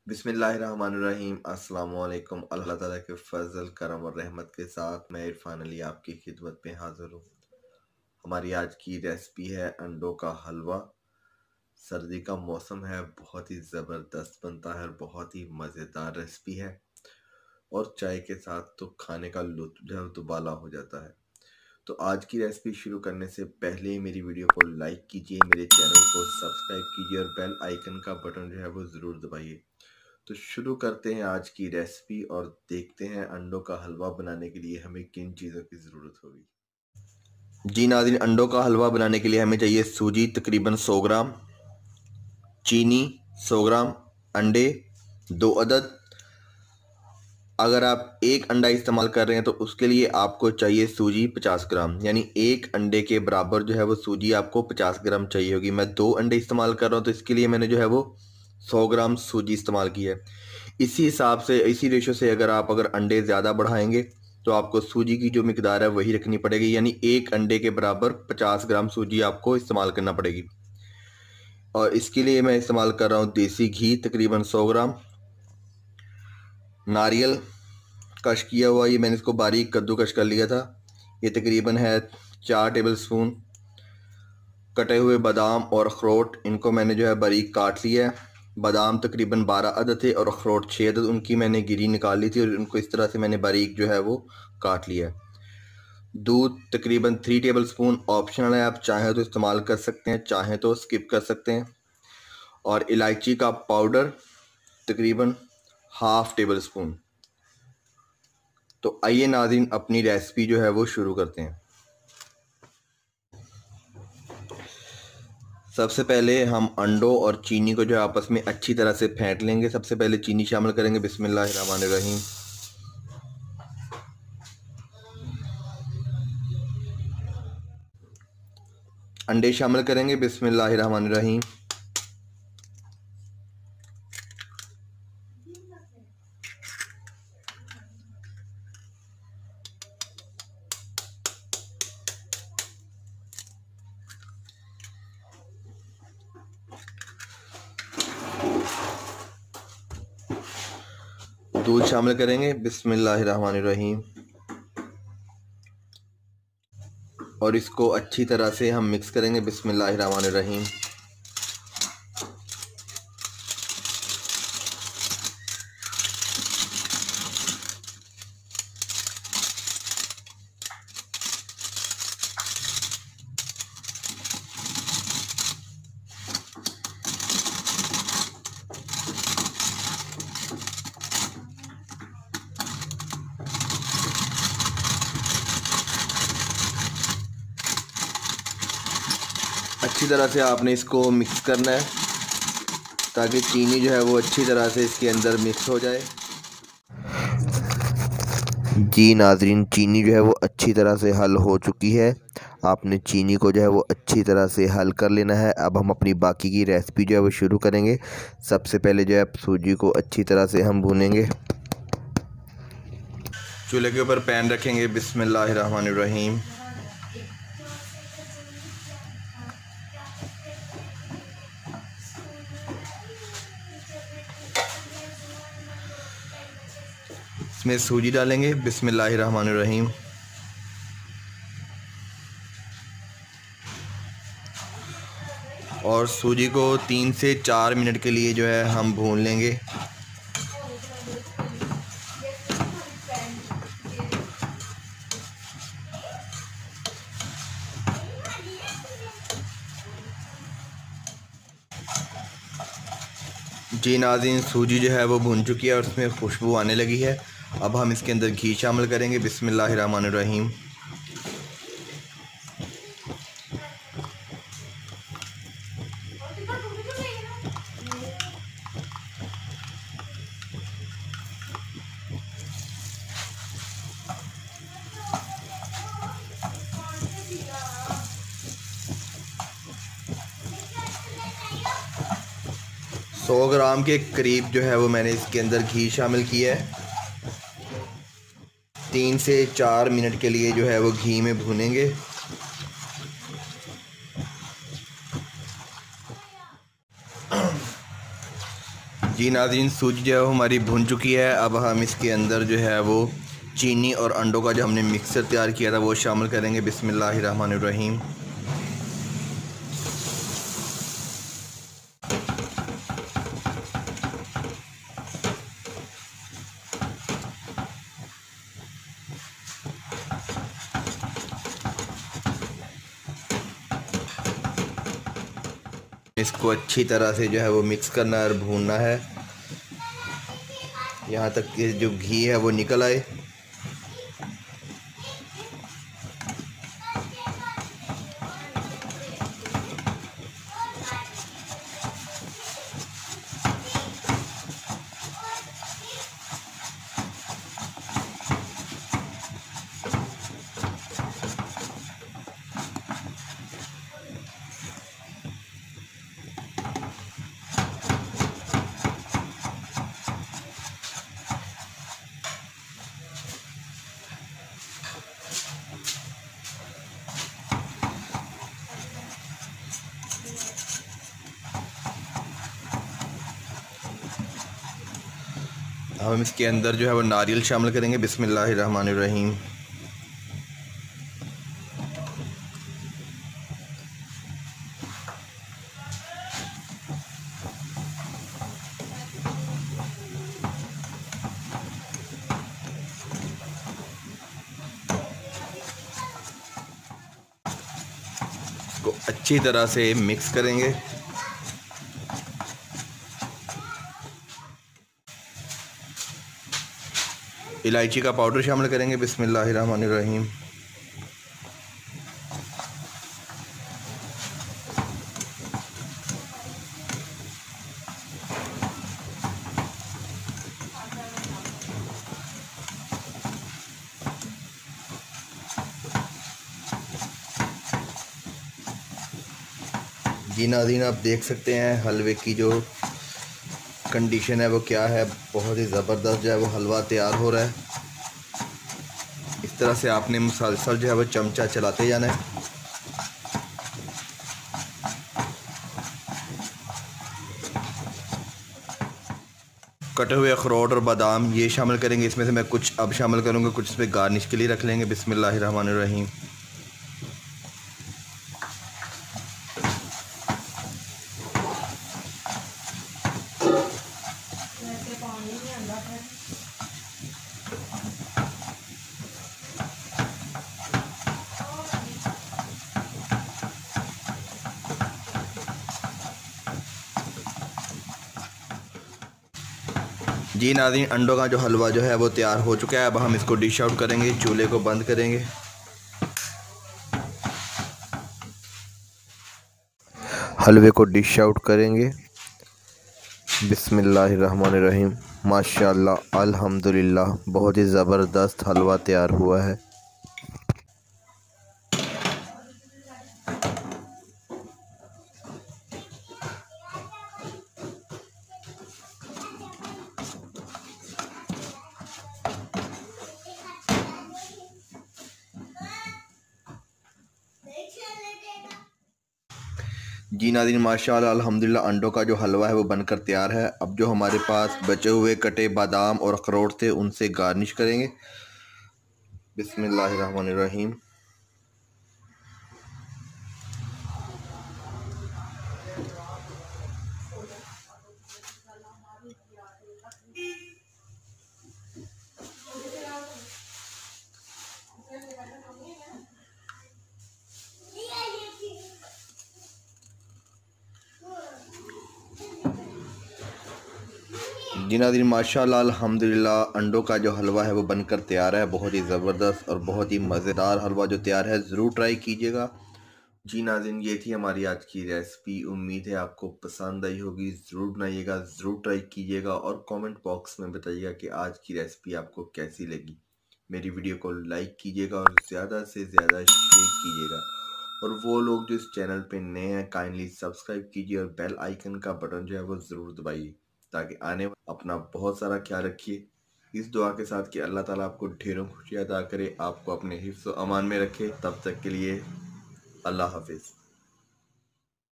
बिस्मिल्लाहिर्रहमानिर्रहीम। अस्सलाम वालेकुम। अल्लाह ताला के फजल करम और रहमत के साथ मैं इरफान अली आपकी खिदमत में हाजिर हूँ। हमारी आज की रेसिपी है अंडों का हलवा। सर्दी का मौसम है, बहुत ही ज़बरदस्त बनता है और बहुत ही मज़ेदार रेसिपी है और चाय के साथ तो खाने का लुत्फ़ जो है दुबाला हो जाता है। तो आज की रेसिपी शुरू करने से पहले मेरी वीडियो को लाइक कीजिए, मेरे चैनल को सब्सक्राइब कीजिए और बेल आइकन का बटन जो है वो ज़रूर दबाइए। तो शुरू करते हैं आज की रेसिपी और देखते हैं अंडों का हलवा बनाने के लिए हमें किन चीज़ों की ज़रूरत होगी। जी नाज़रीन, अंडों का हलवा बनाने के लिए हमें चाहिए सूजी तकरीबन 100 ग्राम, चीनी 100 ग्राम, अंडे 2 अदद। अगर आप एक अंडा इस्तेमाल कर रहे हैं तो उसके लिए आपको चाहिए सूजी 50 ग्राम, यानी एक अंडे के बराबर जो है वो सूजी आपको 50 ग्राम चाहिए होगी। मैं 2 अंडे इस्तेमाल कर रहा हूँ तो इसके लिए मैंने जो है वो 100 ग्राम सूजी इस्तेमाल की है। इसी हिसाब से, इसी रेशो से अगर अंडे ज़्यादा बढ़ाएंगे तो आपको सूजी की जो मिकदार है वही रखनी पड़ेगी, यानी एक अंडे के बराबर 50 ग्राम सूजी आपको इस्तेमाल करना पड़ेगी। और इसके लिए मैं इस्तेमाल कर रहा हूँ देसी घी तकरीबन 100 ग्राम, नारियल कश किया हुआ, ये मैंने इसको बारीक कद्दूकश कर लिया था, ये तकरीबन है 4 टेबल स्पून। कटे हुए बादाम और अखरोट, इनको मैंने जो है बारीक काट लिया है। बादाम तकरीबन 12 अदद थे और अखरोट 6 अदद, उनकी मैंने गिरी निकाल ली थी और उनको इस तरह से मैंने बारीक जो है वो काट लिया है। दूध तकरीबन 3 टेबल स्पून, ऑप्शनल है, आप चाहें तो इस्तेमाल कर सकते हैं, चाहें तो स्किप कर सकते हैं। और इलायची का पाउडर तकरीबन हाफ टेबल स्पून। तो आइए नाज़रीन अपनी रेसिपी जो है वो शुरू करते हैं। सबसे पहले हम अंडों और चीनी को जो है आपस में अच्छी तरह से फेंट लेंगे। सबसे पहले चीनी शामिल करेंगे, बिस्मिल्लाहिर्रहमानिर्रहीम। अंडे शामिल करेंगे, बिस्मिल्लाहिर्रहमानिर्रहीम। दूध शामिल करेंगे, बिस्मिल्लाहिर्रहमानिर्रहीम। और इसको अच्छी तरह से हम मिक्स करेंगे, बिस्मिल्लाहिर्रहमानिर्रहीम। अच्छी तरह से आपने इसको मिक्स करना है ताकि चीनी जो है वो अच्छी तरह से इसके अंदर मिक्स हो जाए। जी नाज़रीन, चीनी जो है वो अच्छी तरह से हल हो चुकी है। आपने चीनी को जो है वो अच्छी तरह से हल कर लेना है। अब हम अपनी बाकी की रेसिपी जो है वो शुरू करेंगे। सबसे पहले जो है सूजी को अच्छी तरह से हम भूनेंगे। चूल्हे के ऊपर पैन रखेंगे, बिस्मिल्लाहिर्रहमानिर्रहीम। इसमें सूजी डालेंगे, बिस्मिल्लाहिर्रहमानिर्रहीम। और सूजी को 3 से 4 मिनट के लिए जो है हम भून लेंगे। जी नाज़रीन, सूजी जो है वो भून चुकी है और उसमें खुशबू आने लगी है। अब हम इसके अंदर घी शामिल करेंगे, बिस्मिल्लाहिर्रहमानिर्रहीम। 100 ग्राम के करीब जो है वो मैंने इसके अंदर घी शामिल किया है। 3 से 4 मिनट के लिए जो है वो घी में भूनेंगे। जी नाज़रीन, सूजी जो है वो हमारी भुन चुकी है। अब हम इसके अंदर जो है वो चीनी और अंडों का जो हमने मिक्सर तैयार किया था वो शामिल करेंगे। बिस्मिल्लाहिर्रहमानिर्रहीम। इसको अच्छी तरह से जो है वो मिक्स करना है और भूनना है यहाँ तक कि जो घी है वो निकल आए। हम इसके अंदर जो है वो नारियल शामिल करेंगे। बिस्मिल्लाहिर्रहमानिर्रहीम। इसको अच्छी तरह से मिक्स करेंगे। इलायची का पाउडर शामिल करेंगे। बिस्मिल्लाहिर्रहमानिर्रहीम। जी नाज़रीन, आप देख सकते हैं हलवे की जो कंडीशन है वो क्या है। बहुत ही ज़बरदस्त जो है वो हलवा तैयार हो रहा है। इस तरह से आपने मुसलसल जो है वो चमचा चलाते जाना है। कटे हुए अखरोट और बादाम ये शामिल करेंगे। इसमें से मैं कुछ अब शामिल करूँगा, कुछ इसमें गार्निश के लिए रख लेंगे। बिस्मिल्लाहिर्रहमानिर्रहीम। जी नाज़रीन, अंडों का जो हलवा जो है वो तैयार हो चुका है। अब हम इसको डिश आउट करेंगे। चूल्हे को बंद करेंगे। हलवे को डिश आउट करेंगे। बिस्मिल्लाहिर्रहमानिर्रहीम। माशाअल्लाह, अल्हम्दुलिल्लाह, बहुत ही ज़बरदस्त हलवा तैयार हुआ है। जी नाज़रीन, माशाअल्लाह, अल्हम्दुलिल्लाह, अंडों का जो हलवा है वो बनकर तैयार है। अब जो हमारे पास बचे हुए कटे बादाम और अखरोट थे उनसे गार्निश करेंगे। बिस्मिल्लाहिर्रहमानिर्रहीम। जी नाज़रीन, माशाअल्लाह, अल्हम्दुलिल्लाह, अंडों का जो हलवा है वो बनकर तैयार है। बहुत ही ज़बरदस्त और बहुत ही मज़ेदार हलवा जो तैयार है, ज़रूर ट्राई कीजिएगा। जी नाज़रीन, ये थी हमारी आज की रेसिपी। उम्मीद है आपको पसंद आई होगी। ज़रूर बनाइएगा, ज़रूर ट्राई कीजिएगा और कमेंट बॉक्स में बताइएगा कि आज की रेसिपी आपको कैसी लगी। मेरी वीडियो को लाइक कीजिएगा और ज़्यादा से ज़्यादा शेयर कीजिएगा। और वो लोग जो इस चैनल पे नए हैं, काइंडली सब्सक्राइब कीजिए और बेल आइकन का बटन जो है वो ज़रूर दबाइए ताकि आने अपना बहुत सारा ख्याल रखिए। इस दुआ के साथ कि अल्लाह ताला आपको ढेरों खुशियाँ अता करे, आपको अपने हिफ्ज़ व अमान में रखे। तब तक के लिए अल्लाह हाफिज़।